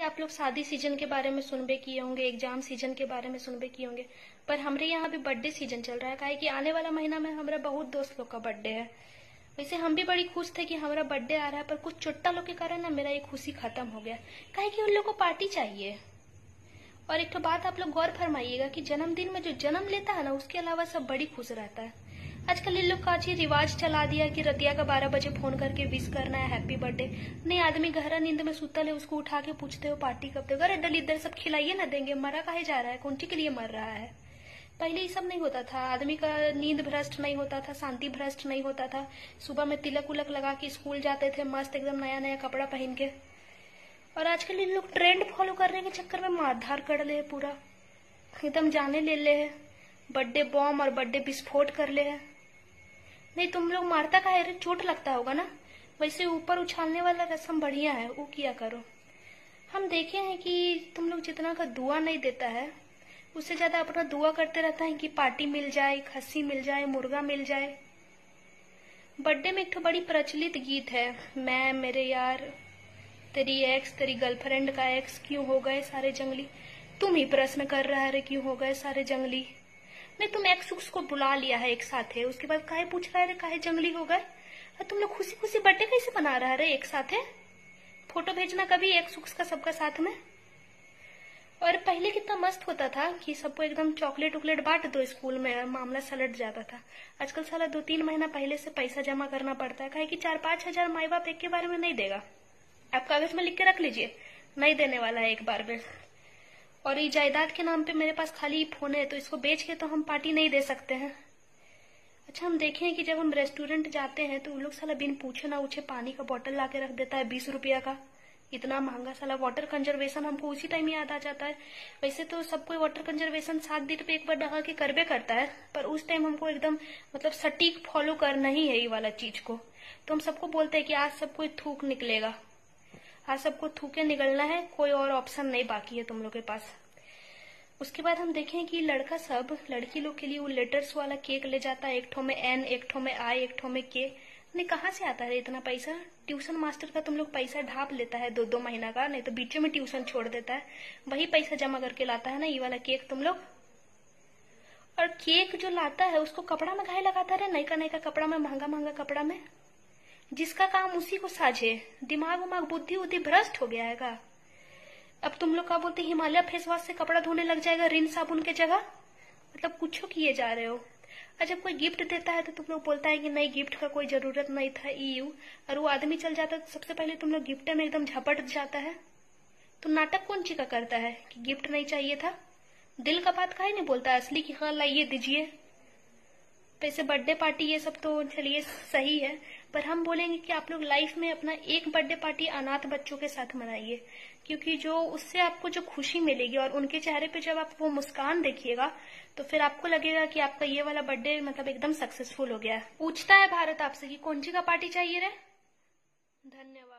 आप लोग शादी सीजन के बारे में सुनबे किए होंगे, एग्जाम सीजन के बारे में सुनबे किए होंगे, पर हमारे यहाँ भी बर्थडे सीजन चल रहा है। काहे कि आने वाला महीना में हमारा बहुत दोस्त लोग का बर्थडे है। वैसे हम भी बड़ी खुश थे कि हमारा बर्थडे आ रहा है, पर कुछ चुट्टा लोग के कारण ना मेरा ये खुशी खत्म हो गया। काहे कि उन लोग को पार्टी चाहिए। और एक तो बात आप लोग गौर फरमाइएगा कि जन्मदिन में जो जन्म लेता है ना, उसके अलावा सब बड़ी खुश रहता है। आजकल इन लोग का अच्छी रिवाज चला दिया कि रतिया का 12 बजे फोन करके विश करना है हैप्पी बर्थडे। नहीं, आदमी गहरा नींद में सुतल है, उसको उठा के पूछते हो पार्टी कब देगा। अरे दलित सब खिलाइए ना देंगे, मरा काहे जा रहा है, कौन सी के लिए मर रहा है। पहले ये सब नहीं होता था, आदमी का नींद भ्रष्ट नहीं होता था, शांति भ्रष्ट नहीं होता था। सुबह में तिलक उलक लगा के स्कूल जाते थे, मस्त एकदम नया नया कपड़ा पहन के। और आजकल इन लोग ट्रेंड फॉलो करने के चक्कर में मारधार कर ले, पूरा एकदम जाने ले है, बर्थडे बॉम्ब और बर्थडे विस्फोट कर ले है। नहीं, तुम लोग मारता का है, चोट लगता होगा ना। वैसे ऊपर उछालने वाला रस्म बढ़िया है, वो किया करो। हम देखे हैं कि तुम लोग जितना का दुआ नहीं देता है, उससे ज्यादा अपना दुआ करते रहता है कि पार्टी मिल जाए, खस्सी मिल जाए, मुर्गा मिल जाए। बर्थडे में एक तो बड़ी प्रचलित गीत है, मैं मेरे यार, तेरी एक्स, तेरी गर्लफ्रेंड का एक्स, क्यों हो गए सारे जंगली। तुम ही प्रश्न कर रहा है रे, क्यों हो गए सारे जंगली। नहीं, तुम एक्स उक्स को बुला लिया है एक साथ है, उसके बाद काहे पूछ रहा है रे काहे जंगली हो गए। तुम लोग खुशी खुशी बर्थडे कैसे बना रहा है रे एक साथ है। फोटो भेजना कभी एक्स उक्स का सबका साथ में। और पहले कितना मस्त होता था कि सबको एकदम चॉकलेट उकलेट बांट दो स्कूल में, मामला सलट जाता था। आजकल साला 2-3 महीना पहले से पैसा जमा करना पड़ता है, काहे कि 4-5 हजार माई बाप एक के बारे में नहीं देगा। आप कागज में लिख के रख लीजिए, नहीं देने वाला है एक बार में। और ये जायदाद के नाम पे मेरे पास खाली फोन है, तो इसको बेच के तो हम पार्टी नहीं दे सकते हैं। अच्छा, हम देखे हैं कि जब हम रेस्टोरेंट जाते हैं तो उन लोग साला बिन पूछे ना उछे पानी का बोतल ला के रख देता है 20 रुपया का। इतना महंगा साला वाटर कंजर्वेशन हमको उसी टाइम याद आ जाता है। वैसे तो सब कोई वाटर कंजर्वेशन 7 दिन पे एक बार डहा के करबे करता है, पर उस टाइम हमको एकदम मतलब सटीक फॉलो करना ही है ये वाला चीज को। तो हम सबको बोलते हैं कि आज सब कोई थूक निकलेगा, आज सबको थूके निकलना है, कोई और ऑप्शन नहीं बाकी है तुम लोग के पास। उसके बाद हम देखें कि लड़का सब लड़की लोग के लिए वो लेटर्स वाला केक ले जाता है, एक ठो में एन, एक ठो में आई, एक ठो में के। नहीं, कहाँ से आता है इतना पैसा। ट्यूशन मास्टर का तुम लोग पैसा ढाप लेता है 2-2 महीना का, नहीं तो बीच में ट्यूशन छोड़ देता है, वही पैसा जमा करके लाता है ना ये वाला केक तुम लोग। और केक जो लाता है उसको कपड़ा में घाय लगाता है, नयका नयका कपड़ा में, महंगा महंगा कपड़ा में। जिसका काम उसी को साझे, दिमाग उमाग बुद्धि उद्धि भ्रष्ट हो गया है का। अब तुम लोग क्या बोलते, हिमालय फेस वॉश से कपड़ा धोने लग जाएगा रिन साबुन के जगह, मतलब कुछ किए जा रहे हो। और जब कोई गिफ्ट देता है तो तुम लोग बोलता है कि नहीं गिफ्ट का कोई जरूरत नहीं था ईयू, और वो आदमी चल जाता है तो सबसे पहले तुम लोग गिफ्ट में एकदम झपट जाता है। तो नाटक कौन ची का करता है कि गिफ्ट नहीं चाहिए था, दिल का बात काहे नहीं बोलता असली कि हाँ लाइए दीजिए। वैसे बर्थडे पार्टी ये सब तो चलिए सही है, पर हम बोलेंगे कि आप लोग लाइफ में अपना एक बर्थडे पार्टी अनाथ बच्चों के साथ मनाइए, क्योंकि जो उससे आपको जो खुशी मिलेगी और उनके चेहरे पे जब आप वो मुस्कान देखिएगा तो फिर आपको लगेगा कि आपका ये वाला बर्थडे मतलब एकदम सक्सेसफुल हो गया है। पूछता है भारत आपसे कि कौन सी का पार्टी चाहिए रे। धन्यवाद।